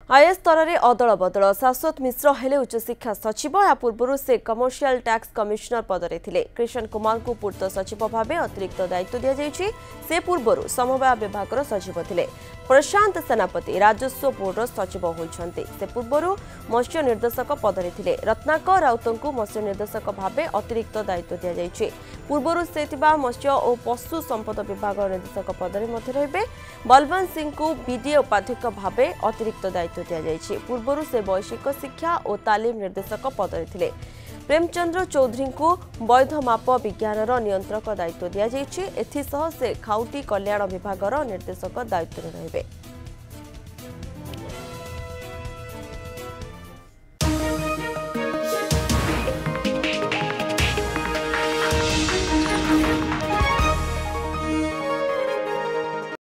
IAS स्तर में अदल बदल शाश्वत मिश्र हेले उच्चशिक्षा सचिव या पूर्व से कमर्शियल टैक्स कमिशनर पदरे थे। कृष्ण कुमार को पूर्त सचिव भाव अतिरिक्त दायित्व दि जाइए। से पूर्व समवाय विभाग सचिव थे। प्रशांत सेनापति राजस्व बोर्ड सचिव होती। से पूर्व मत्स्य निर्देशक पदरे थे। रत्नाकर राउत को मत्स्य निर्देशक भाव अतिरिक्त दायित्व दि जाइए। पूर्व से मत्स्य और पशु संपद विभाग निर्देशक पदरे रे। बलवंत सिंह को बीडीए उपाध्यक्ष भाव अतिरिक्त दायित्व दि जाइए। पूर्व से वैश्विक शिक्षा और तालीम निर्देशक पदरे थे। प्रेमचंद्र चौधरी को वैध माप विज्ञान नियंत्रक दायित्व दि जाइए। एथिसह से खाउटी कल्याण विभाग निर्देशक दायित्व रहिबे।